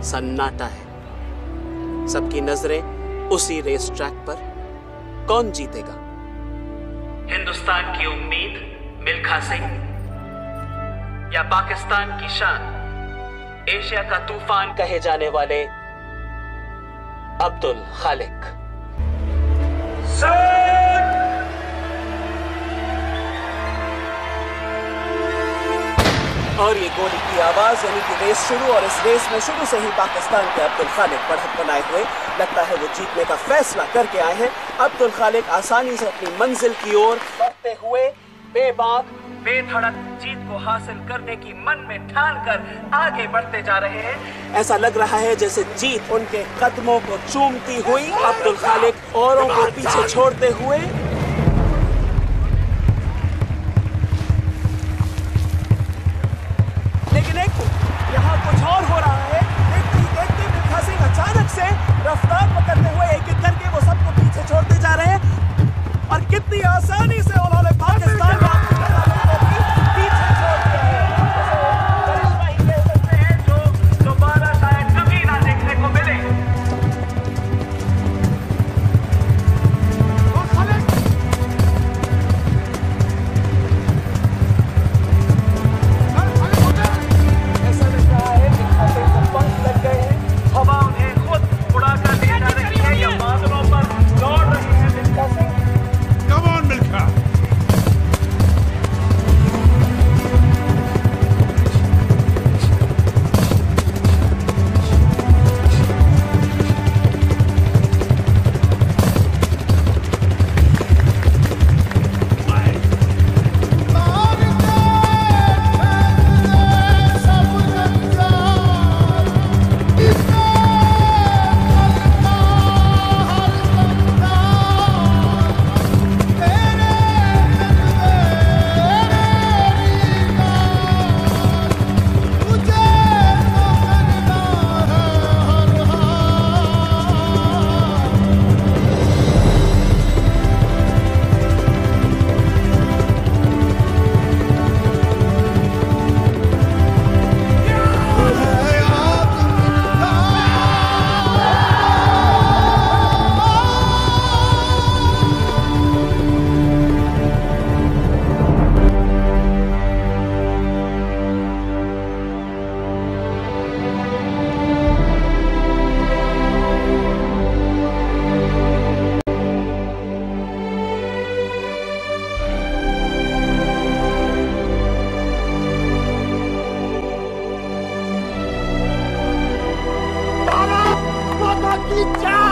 सन्नाटा है। सबकी नजरें उसी रेस ट्रैक पर। कौन जीतेगा? हिंदुस्तान की उम्मीद मिल्खा सिंह या पाकिस्तान की शान, एशिया का तूफान कहे जाने वाले अब्दुल खालिक? और ये गोली की आवाज यानी कि रेस शुरू। और इस रेस में शुरू से ही पाकिस्तान के अब्दुल खालिक बढ़त बनाए हुए, लगता है वो जीतने का फैसला करके आए हैं। अब्दुल खालिक आसानी से अपनी मंजिल की ओर बढ़ते हुए बेबाक बेधड़क जीत को हासिल करने की मन में ठान कर आगे बढ़ते जा रहे हैं। ऐसा लग रहा है जैसे जीत उनके कदमों को चूमती हुई। अब्दुल खालिक औरों को पीछे छोड़ते हुए यहाँ कुछ और हो रहा है। देखते ही देखते मिल्खा सिंह अचानक से रफ्तार पकड़ते हुए एक एक करके वो सबको पीछे छोड़ते जा रहे हैं। और कितनी आसानी से उन्होंने पाकिस्तान को पीछे छोड़ दिया है। करिश्मा ही कह सकते हैं जो दोबारा शायद कभी ना देखने को मिले। हवा उन्हें खुद उड़ा कर ले जा रही है या बादलों पर दौड़ रही है Milkha Singh. Come on, Milkha! की